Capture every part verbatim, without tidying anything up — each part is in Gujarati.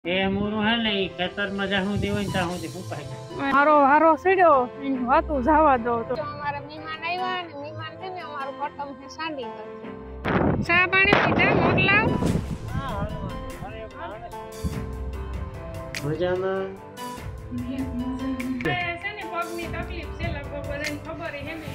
એ મોરું હે ને ખેતર માં જાહું દેવાય ત્યાં સુધી ફૂકાય. મારો હારો સીડ્યો એની વાતું જવા દો તો અમારે મહેમાન આવ્યા ને મહેમાન છે ને અમારું કટમ છે સાંડી કરી ચા પાણી પીધા મોકલાવ. મજામાં છે ને પગની તકલીફ છે લગભગ બધાને ખબર હે ને.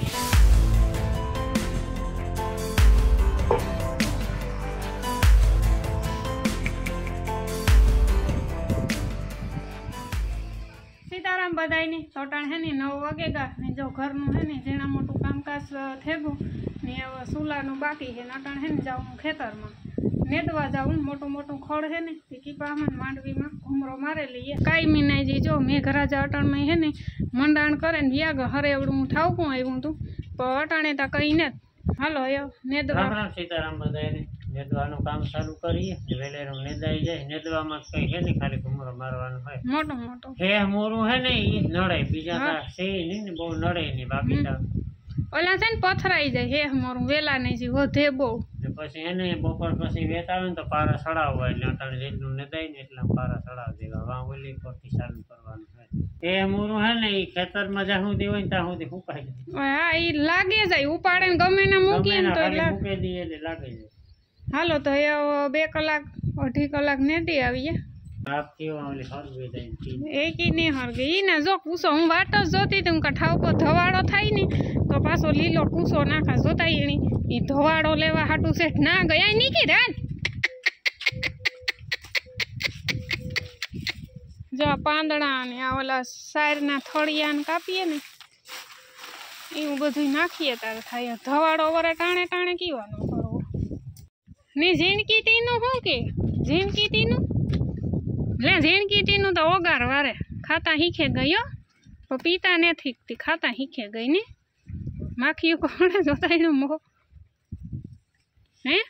સીતારામ બધાયને સોટાણ હે ને નવ વાગે ગા ને જો ઘરનું હે ને જેના મોટું કામકાજ થેગું ને હવે સુલાનું બાકી છે નટાણ હે ને જાઉં ખેતરમાં નેદવા જાઉં મોટું મોટું ખડ હે ને તે કીપામાં માંડવીમાં ઘૂમરો મારેલી કાંઈ મીનાજી જો મેઘરાજા અટાણમાં હે ને મંડાણ કરે ને વ્યાગ હરે એવડું હું ઠાવકું આવ્યું હતું પણ અટાણે તા કઈ ને હાલો યો નેદવા. સીતારામ બધાયને નેદવાનું કામ ચાલુ કરીએ વેલેરું નેદાઈ જાય. નેદવામાં કઈ હે ને ખાલી ઘૂમરો મારવાનું હોય મોટું મોટું હે મોરું હે ને ઈ નડે બીજા તા છે નહીં ને બહુ નડે નહીં બાકી તા ઓલા છે ને પથરાઈ જાય હે મોરું વેલા નહીં જી વધે બહુ પછી એને બપોર પછી વેતા આવે ને તો પારા સડાવવા એટલે અટાણે જેટલું નદાય ને એટલા પારા સડાવ દેવા વા ઓલી પરથી ચાલુ કરવાનું હોય. એ મોરું હે ને ઈ ખેતરમાં જાહું દેવાય ને ત્યાં સુધી ફૂકાઈ જાય. હા ઈ લાગે જાય ઉપાડે ને ગમે ને મૂકીએ ને તો મૂકી દઈએ એટલે લાગે જાય. હાલો તો એ બે કલાક અઢી કલાક નેદી આવીએ. એકી નહીં હરગે ઈ ને જો કૂસો હું વાટ જ જોતી હતી હું ઠાવકો ધવાડો થાય ને તો પાછો લીલો કૂસો નાખા જોતા એની ઈ ધવાડો લેવા હાટું શેઠ ના ગયા નીકળી રાત જો પાંદડા ને આ ઓલા સાયરના થળિયા ને કાપીએ ને એવું બધું નાખીએ તારે થાય ધવાડો વરે ટાણે ટાણે કીવાનું કરવો ને ઝીણકી ટીનું શું કે ઝીણકી ટીનું લે ઝીણકી ટીનું તો ઓગાર વારે ખાતા શીખે ગયો પણ પીતા નથી ખાતા શીખે ગઈ ને માખીઓ કોણે જોતા એનું મોહ હે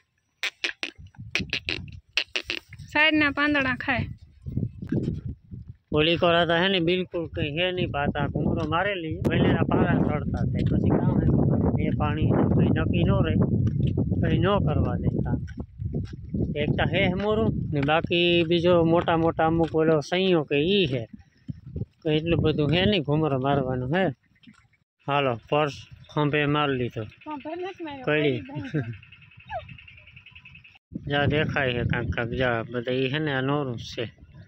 સાઈડના પાંદડા ખાય. ઓલી કોરાતા હે ને બિલકુલ કઈ હે નહીં પાતા ઘૂમરો મારેલી વેલેરા પારા ચડતા થાય પછી કામ હે એ પાણી કઈ નક્કી ન રહે કઈ ન કરવા દે કામ. એકતા હે મોરું ને બાકી બીજો મોટા મોટા અમુક ઓલો સૈયો કે ઈ હે એટલું બધું હે નહીં ઘૂમરો મારવાનું હે. હાલો પર્સ ખંભે મારી લીધો કડી જા દેખાય છે કાંક કાંક જા બધા ઈ હે ને આ નોરું છે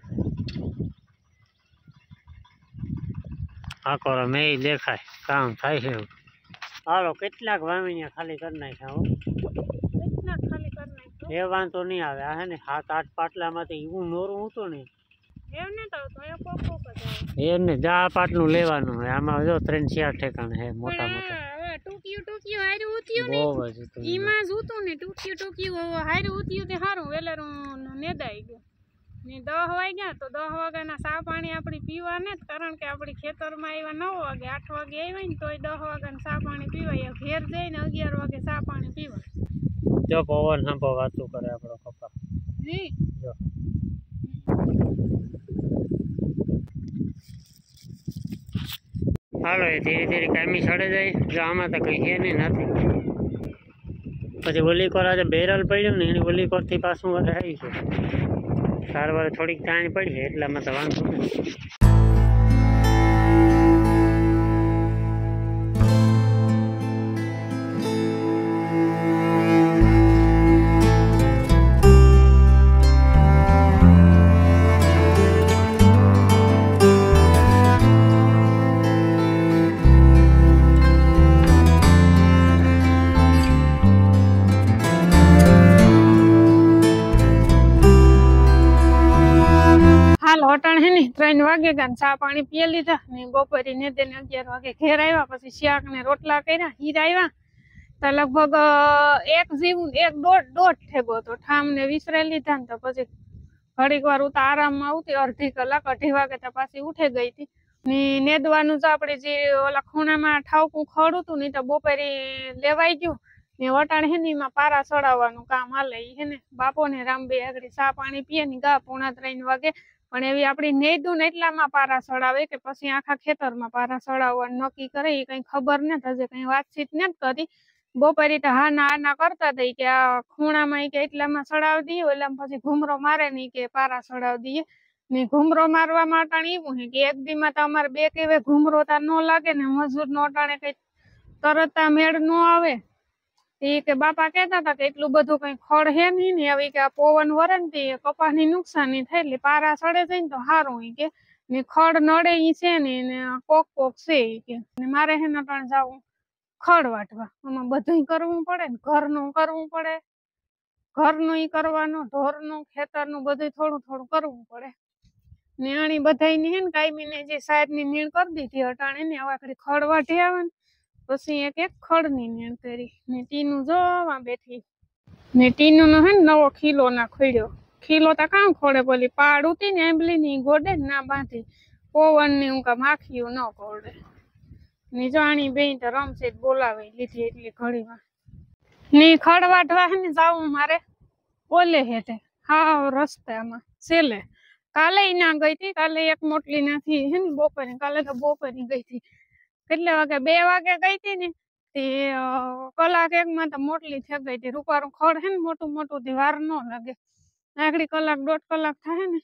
આકોરો મેં દેખાય કામ થાય છે. હાલો કેટલાક વામીને ખાલી કરી નાખ્યા હો એ વાંધો નહીં આવે આ હે ને સાત આઠ પાટલામાંથી એવું નોરું હતું ને એમને જા પાટલું લેવાનું હોય આમાં જો ત્રણ ચાર ઠેકાણ હે મોટા મોટા ટૂંકિયું ટૂંકિયું હારું ઉત્યું ને બહુ જ હતું ઈમાં જ ઉતું ને ટૂંકિયું ટૂંકિયું હારું ઉત્યું તે સારું વેલેરું નેદાઈ ગયું ને દહ વાગ્યા તો દહ વાગ્યાના સા પાણી આપણી પીવા ને કારણ કે આપણી ખેતરમાં આવ્યા નવ વાગે આઠ વાગે આવ્યા ને તોય દહ વાગ્યાના સા પાણી પીવાય ઘેર જઈને અગિયાર વાગે સા પાણી પીવાય. જો પવન સાંભો વાતું કરે આપણો કપા જી જો હાલો એ ધીરે ધીરે કાયમી ચડે જાય જો આમાં તો કઈ હે નહીં નથી. પછી ઓલી કોર આજે બેરલ પડ્યું ને એની ઓલી કોરથી પાછું વધારે આવી છે સારવાર થોડીક તાણ પડી છે એટલામાં તો વાંધો નહીં. અટાણ હે ને ત્રણ વાગે ગયા ચા પાણી પીએ લીધા ને બપોરે ને તેને અગિયાર વાગે ઘેર આવ્યા પછી શાક ને રોટલા કર્યા હીર આવ્યા તો લગભગ એક જેવું એક દોઢ દોઢ ઠેગો હતો ઠામ ને વિસરાઈ લીધા ને તો પછી ઘડીક વાર ઉતા આરામમાં આવતી અડધી કલાક અઢી વાગે તો પાછી ઉઠી ગઈ હતી ને નેદવાનું તો આપણે જે ઓલા ખૂણામાં ઠાવકું ખડ હતું ને તો બપોરે લેવાઈ ગયું ને વટાણ હે ને એમાં પારા ચડાવવાનું કામ હાલે હે ને બાપો ને રામબે આગળ ચા પાણી પીએ ને ગા પોણા ત્રણ વાગે પણ એવી આપણી નેદું ને એટલામાં પારા ચડાવે કે પછી આખા ખેતરમાં પારા ચડાવવાનું નક્કી કરે એ કઈ ખબર નથી હજે કઈ વાતચીત નથી કરી. બપોરે તો હા ના ના કરતા હતા કે આ ખૂણામાં કે એટલામાં ચડાવી દઈએ ઓલામાં પછી ઘૂમરો મારે નહીં કે પારા ચડાવી દઈએ ને ઘૂમરો મારવા માટે એવું હે કે એક દીમાં તો અમારે બે કેવે ઘૂમરો તા ન લાગે ને મજૂર નો અટાણે કઈ તરત મેળ ન આવે એ કે બાપા કહેતા હતા કે એટલું બધું કઈ ખડ હે નહીં ને આવી કે આ પવન વરે ને કપાસ ની નુકસાની થાય એટલે પારા સડે જાય ને તો સારું ઈ કે ને ખડ નડે ઈ છે ને કોક કોક છે ઈ કે ને મારે હે ને પણ જાવું ખડ વાટવા આમાં બધું કરવું પડે ને ઘરનું કરવું પડે ઘરનું ઈ કરવાનું ઢોરનું ખેતરનું બધું થોડું થોડું કરવું પડે ને આણી બધાયની હે ને કાયમી ને જે સાહેબ ની નીણ કરી દીધી અટાણે ને આવા કરી ખડ વાઢી આવે ને પછી એક એક ખડ ની નીણ કરી ને ટીનું જોવા બેઠી ને ટીનું નો હે ને નવો ખીલો ના ખોડ્યો ખીલો તો કામ ખોડે બોલી પાડ ઉતી ને આંબલી ની ગોડે ના બાંધી પવન ની ઊંકા માખીયું ન ખોડે ને જાણી બેન તો રમશે બોલાવે લીધી એટલી ઘડીમાં ને ખડ વાઢવા હે ને જાવું મારે ઓલે હેઠે હા રસ્તામાં છેલ્લે કાલે ના ગઈ હતી કાલે એક મોટલી નાથી હે ને બપોરે કાલે તો બપોરે ગઈ હતી કેટલા વાગે બે વાગે ગઈ હતી ને તે કલાક એક માં તો મોટલી થઈ ગઈ હતી રૂપારું ખડ હે ને મોટું મોટું થી વાર ન લાગે આખડી કલાક દોઢ કલાક થાય ને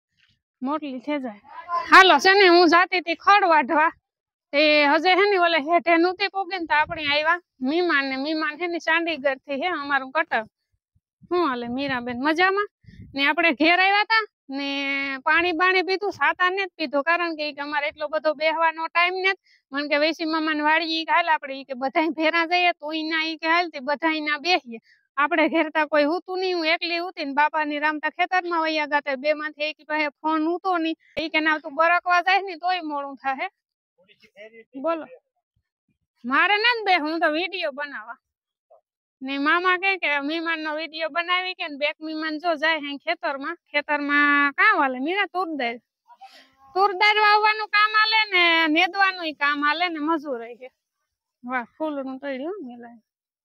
મોટલી થઈ જાય હાલો છે ને હું જાતી હતી ખડ વાઢવા તે હજે હે ને ઓલે હેઠે નહોતી પોગી ને તો આપણે આવ્યા મીમાન ને મીમાન હે ને ચાંડીગઢ થી હે અમારું કટક શું હાલે મીરાબેન મજામાં ને આપણે ઘેર આવ્યા હતા ને પાણી બાણી પીધું સાતા ને જ પીધું કારણ કે અમારે એટલો બધો બેહવાનો ટાઈમ ને મને કે વૈસી મામા ને વાળી હાલ આપડે ઈ કે બધા ભેરા જઈએ તો ઈ ના ઈ કે હાલ તે બધા ના બેસીએ આપણે ઘેરતા કોઈ હુતું નહીં હું એકલી હુતી ને બાપા ની રામતા ખેતર માં વૈયા ગાતા બે માંથી એક પાસે ફોન હુતો નહીં ઈ કે ના તું બરકવા જાય ને તોય મોડું થાય બોલો મારે ના બે હું તો વિડીયો બનાવવા ને મામા કે કે મીમાન નો વિડીયો બનાવી કે બેક મીમાન જો જાય હે ખેતરમાં ખેતરમાં કામ હાલે મીરા તુરદાર તુરદાર વાવવાનું કામ હાલે ને નેદવાનું કામ હાલે ને મજૂર છે વાહ ફૂલ નું તળ્યું મેલાય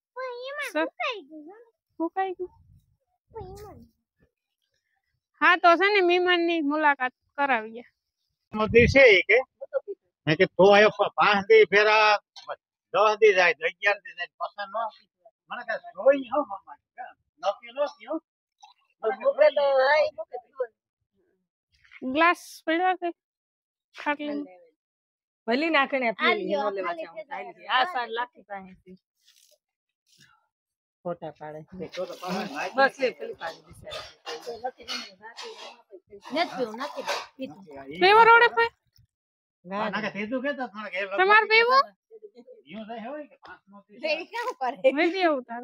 સુકાઈ ગયું હા તો છે ને મીમાન ની મુલાકાત કરાવીએ મોદી છે કે મે કે તો આયો પાંચ દી ફેરા દસ દી જાય અગિયાર દી જાય પસંદ નો મને કે રોઈ હો મામા નોકી નો કયો મુકે તો આઈ મુકે ગ્લાસ પડ્યો કે ખાટલી ભલી નાખને પેલી નો લેવા ચાહું ચાલી આ સાર લાખી પાસેથી ફોટા પાડે બસ લે પેલી પાડી બિચારા નથી નથી પીતું પેવો રોડે પે ના ના કે તેજુ કે તો થોડા કે તમાર પેવો યું જાય હોય કે પાંચ નો રે કેમ કરે વિડિયો ઉતાર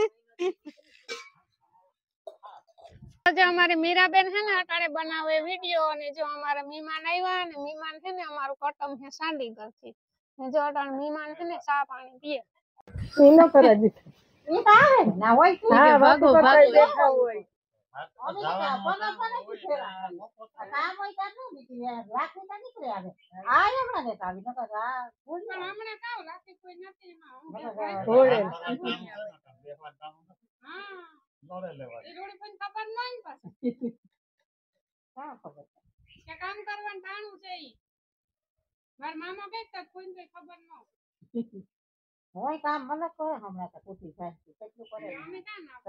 આજે અમારી મીરાબેન હે ને અટાણે બનાવે વિડિયો અને જો અમારા મહેમાન આવ્યા ને મહેમાન છે ને અમારું કટમ હે સાંડી કરતી ને જો અટાણે મહેમાન છે ને ચા પાણી પીએ એનો કરે દી ઈ તો આવે ના હોય તું હા ભાગો ભાગો બેઠા હોય કામ હોય તો ન નીકળે રાખી તો નીકળે આવે આ હમણાં ને આવી નકર આ પણ હમણાં કાવ રાખી કોઈ નથી એમાં થોડે હા નોડે લેવા એ રોડ પણ ખબર ન હોય પાછું હા ખબર કે કામ કરવાનું ટાણું છે ઈ માર મામા કહેતા કોઈને કઈ ખબર ન હોય કામ મને કરે હમણાં તો પૂછી જાય કેટલું કરે અમે કામ ના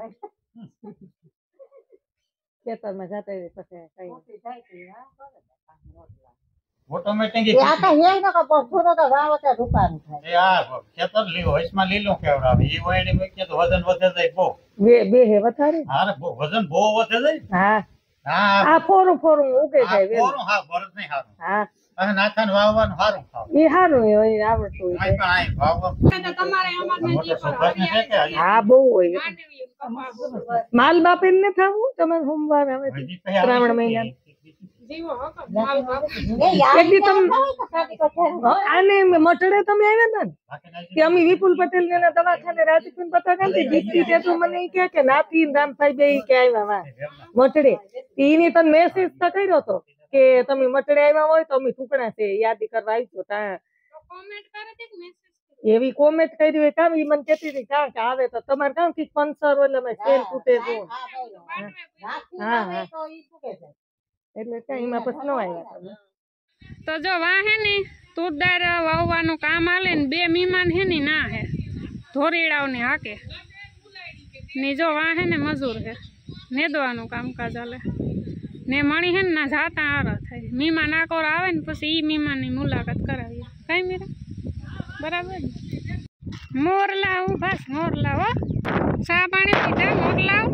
ખેતરમાં જાતે પછી કઈ પૂછી જાય કે હા કરે રોટલા ઓટોમેટિક એ આ તો હે ન કે પોસુનો તો વાવ તો દુકાન થાય એ આ ખેતર લીલો હોઈસમાં લીલો કેવડાવે ઈ વાયડી મૂકે તો વજન વધે જાય બહુ બે બે હે વધારે હારે વજન બહુ વધે જાય હા હા આ ફોરું ફોરું ઉગે જાય વેલ કોરું હા બરત નહીં હારું હા અને નાથાન વાવવાનું હારું ખાવ એ હારું એ આવડતું હોય આઈ પણ આઈ વાવવા તો તમારે અમારને મોટો જે પર સુભાષને છે કે હજી હા બહુ હોય માંડવી કપાસ માલ બાપેન ને થાવું તમે સોમવાર હવે હજી કઈ આવે શ્રાવણ છે? મહિના જીવો હકો માલ બાપ એક દી તમ આને મટડે તમે આવ્યા હતા ને બાકી કે અમે વિપુલ પટેલ ને એના દવાખાને રાજકુન પતા ગાંધી દીકરી તે તો મને ઈ કહે કે નાથી રામભાઈ બે ઈ કે આવ્યા વા મટડે ઈની તને મેસેજ તો કર્યો તો કે તમે મટડે આવ્યા હોય તો અમે ટુકડા છે યાદી કરવા આવીશું તા તો કોમેન્ટ કરે કે મેસેજ એવી કોમેન્ટ કરી હોય કામ ઈ મને કહેતી હતી કાં કે આવે તો તમારે કામ કી પંચર હોય એટલે મેં સેલ તૂટે જો હા હા એટલે કઈ એમાં પછી ન આવ્યા તમે તો જો વા હે ને તુરદાર વાવવાનું કામ હાલે ને બે મહેમાન હે ને ના હે ધોરીડાવ ને હાકે ને જો વા હે ને મજૂર હે નેદવાનું કામકાજ હાલે ને મણી હે ને ના જાતા આરો થાય મીમા નાકોર આવે ને પછી ઈ મીમાની મુલાકાત કરાવીએ કઈ મીરા બરાબર ને મોરલા હું બસ મોરલા હો ચા પાણી પીધા મોરલા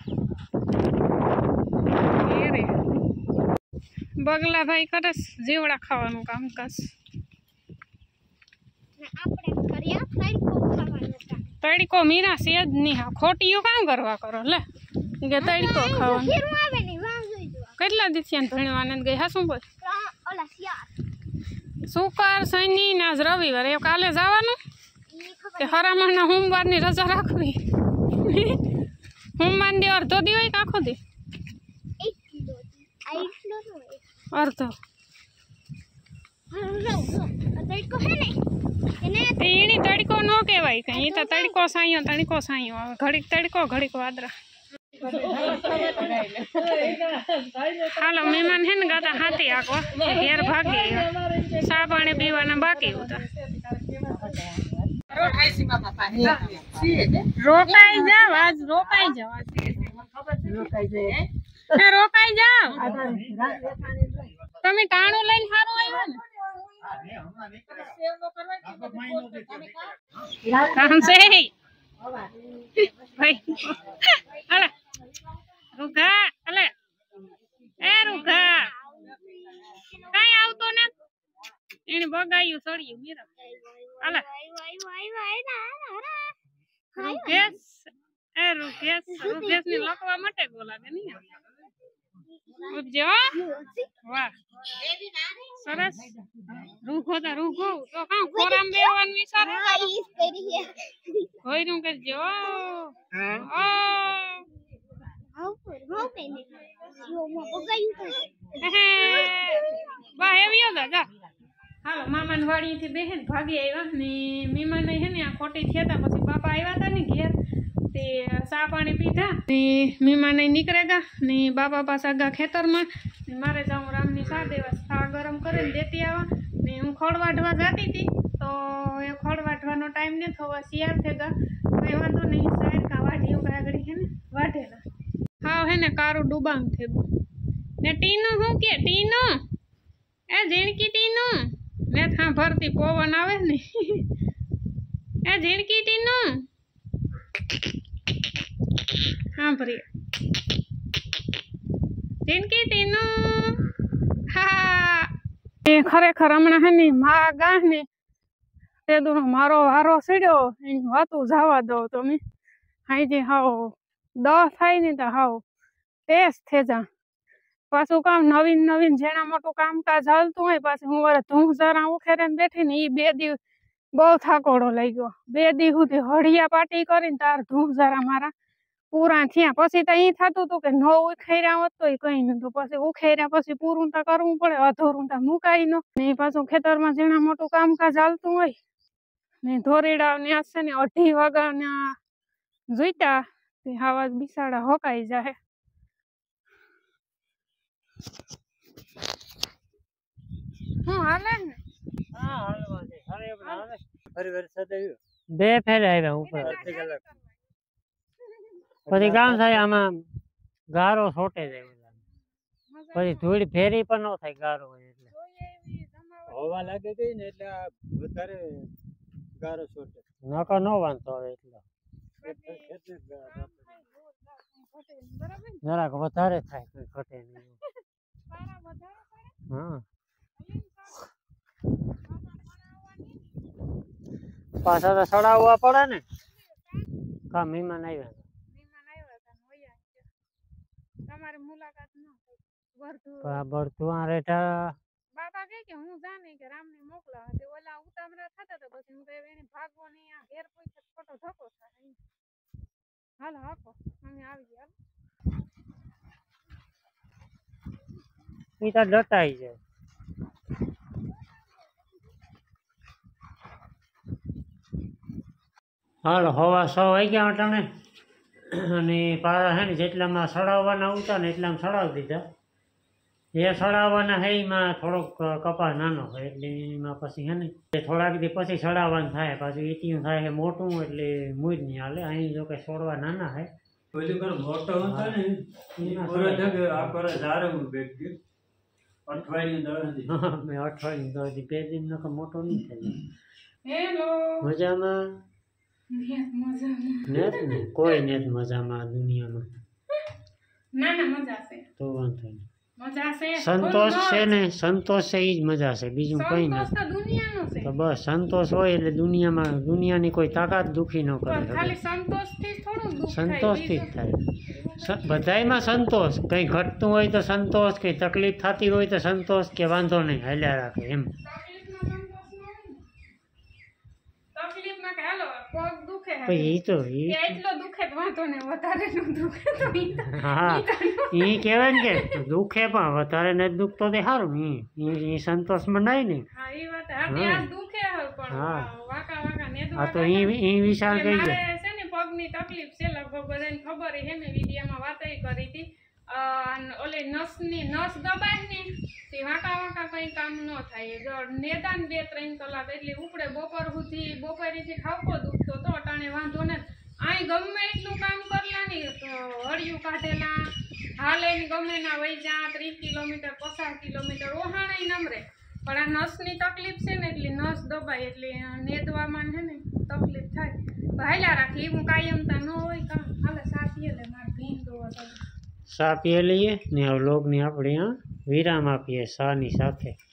એ રે બગલા ભાઈ કરે જીવડા ખાવાનું કામકાજ તડકો મીરા છે જ નહીં હા ખોટીઓ કામ કરવા કરો લે કે તડકો ખાવાનું કેટલા દિવસ ભણવાને ગઈ હા શું બોલ શુક્ર શનિ ને આજ રવિવાર એ કાલે જવાનું કે હરામણના સોમવારની રજા રાખવી સોમવાર દી અડધો દી હોય કે આખો દી અડધો એની તડકો ન કહેવાય કઈ એ તો તડકો સાયો તડકો સાયો આવે ઘડીક તડકો ઘડીક વાદરા હાલો મહેમાન હે ને ગાતા હાથી આખો ઘેર ભાગી ચા પાણી પીવાના બાકી હતા રોકાઈ જાવ આજ રોકાઈ જાવ રોકાઈ જાવ તમે ટાણું લઈને સારું આવ્યો ને કામ છે ભાઈ અલે રૂખા અલે એ રૂખા કઈ આવતો ને એને બગાયું સળિયું મીરા અલે રૂકેશ એ રૂકેશ રૂકેશ ને લખવા માટે બોલાવે નહીં ઉપજો વાહ સરસ રૂખો તો રૂખો તો કામ ખોરામ બેવાનું વિચાર હોય નું કરજો બા એવી જા હાલો મામાન વાડી થી બેહેન ભાગી આવ્યા ને મહેમાન હે ને આ ખોટી થયા પછી બાપા આવ્યા હતા ને ઘેર તે ચા પાણી પીધા ને મહેમાન નીકળે ગયા ને બાપા પાછા ગયા ખેતરમાં મારે જાઉં રામની ચા દેવા ચા ગરમ કરીને દેતી આવા ને હું ખોળ વાઢવા જતી હતી તો એ ખોળ વાઢવાનો ટાઈમ ને થવા શિયાળ થઈ ગયા કઈ વાંધો નહીં સાહેબ કા વાઢી આગળ હે ને વાઢેલા હા હે ને કારું ડુબાંગ થયું ને ટીનું શું કે ટીનું એ ઝીણકી ટીનું ને થા ભરતી પવન આવે ને એ ઝીણકી ટીનું હા ભરી ઝીણકી ટીનું હા એ ખરેખર હમણાં હે ને મા ગાહ ને તે દુનો મારો વારો સીડ્યો એની વાતું જવા દો તમે હાઈ હાવ દસ થાય ને તો હાવ ટેસ્ટ થઈ જા પાછું કામ નવીન નવીન જેના મોટું કામકાજ હાલતું હોય પાછું હું વરે ધૂમ જરા ઉખેરે બેઠી ને એ બે દિવસ બહુ થાકોડો લઈ ગયો બે દી સુધી હળિયા પાટી કરીને તાર ધૂમ જરા મારા પૂરા થયા પછી તો એ થતું હતું કે ન ઉખેર્યા હોત તો એ કઈ નતું પછી ઉખેર્યા પછી પૂરું તો કરવું પડે અધૂરું તો મુકાઈ નો ને પાછું ખેતરમાં જેના મોટું કામકાજ હાલતું હોય ને ધોરીડા ને હશે ને અઢી વાગ્યા જોઈતા હવા બિસાડા હોકાઈ જાય હું હાલે ને હા હાલવા દે હવે હાલે ફરી વરસાદ આવ્યો બે ફેર આવ્યા ઉપર અડધી કલાક પછી કામ થાય આમાં ગારો છોટે જાય પછી ધૂળ ફેરી પણ ન થાય ગારો હોય એટલે હવા લાગે ગઈ ને એટલે વધારે ગારો છોટે નકર ન વાંધો આવે એટલે જરાક વધારે થાય કોઈ ઘટે નહીં હા પાછા તો સડાવવા પડે ને કા મહેમાન આવ્યા તમારી મુલાકાત ન થઈ બરધુઆ રેઠા બાપા કહે કે હું જાને કે રામને મોકલાવા તે ઓલા ઉતામરા થતા તો પછી હું કહે એને ભાગવો નહીં આ ઘેર કોઈ ખોટો ધક્કો થાય હાલ હાકો અમે આવી ગયા ઈ તો ડટાઈ જાય હાલો હવા સો વાઈ ગયા અટાણે અને પારા છે ને જેટલામાં સડાવવાના ઉતા ને એટલામાં સડાવી દીધા જે સડાવવાના છે એમાં થોડોક કપા નાનો હોય એટલે એમાં પછી છે ને થોડાક દી પછી સડાવવાનું થાય પાછું ઈટીયું થાય છે મોટું એટલે મૂજ નહીં હાલે અહીં જો કે છોડવા નાના છે પેલી પર મોટો હતો ને એ પૂરો જગ આ પર જારે હું બેઠ ગયો અઠવાડિયું દસ દી મેં અઠવાડિયું દસ દી બે દિન નકો મોટો નહીં થાય હેલો મજામાં નેત ને કોઈ નેત મજામાં આ દુનિયામાં ના ના મજા છે તો વાંધો નહીં મજા છે સંતોષ છે ને સંતોષ છે એ જ મજા છે બીજું કઈ સંતોષ નથી તો દુનિયાનો છે તો બસ સંતોષ હોય એટલે દુનિયામાં દુનિયાની કોઈ તાકાત દુખી ન કરે પણ ખાલી સંતોષ થી થોડું દુઃખ થાય સંતોષથી જ બીજું- થાય સ- બધાયમાં સંતોષ કંઈ ઘટતું હોય તો સંતોષ કંઈ તકલીફ થતી હોય તો સંતોષ કે વાંધો નહીં હાલ્યા રાખે એમ તકલીફમાં સંતોષ ન હોય ને. તકલીફમાં કે હાલો પગ દુખે છે. પછી એ તો કે ઈ એટલો દુખે તો વાંધો ને વધારે નો દુખે તો ઈ તો- હા ઈ તો એ કહેવાય ને કે દુખે પણ વધારે નથી દુખતો તે સારું એ એ સંતોષમાં નહીં ને હા ઈ વાત હા તે આ દુખે છે પણ હા. વાકા વાકા ને આ તો એ એ વિશાળ કહી મારે જાય છે ને પગની તકલીફ છે લગભગ બધાને ખબર છે મેં વિડીયોમાં વાતય કરી હતી અ, અને ઓલી નસની નસ દબાય ને તે વાંકા વાંકા કઈ કામ ન થાય જો નેદાન બે ત્રણ કલાક એટલે ઉપડે બપોર સુધી બપોરેથી ખાવકો દુખતો તો અટાણે વાંધો ને અહીં ગમે એટલું કામ કરલા ને તો હળિયું કાઢેલા હાલે ને ગમે ના વહી જા ત્રીસ કિલોમીટર પચાસ કિલોમીટર ઓહાણે નમરે પણ આ નસની તકલીફ છે ને એટલે નસ દબાય એટલે નેદવામાં છે ને તકલીફ થાય તો હાલ્યા રાખી હું કાયમતા ન હોય કામ હાલે સાથી એટલે મારે ભીન દોવા તો ચા પીએ લઈએ ને આ વ્લોગની આપણે આ વિરામ આપીએ ચાની સાથે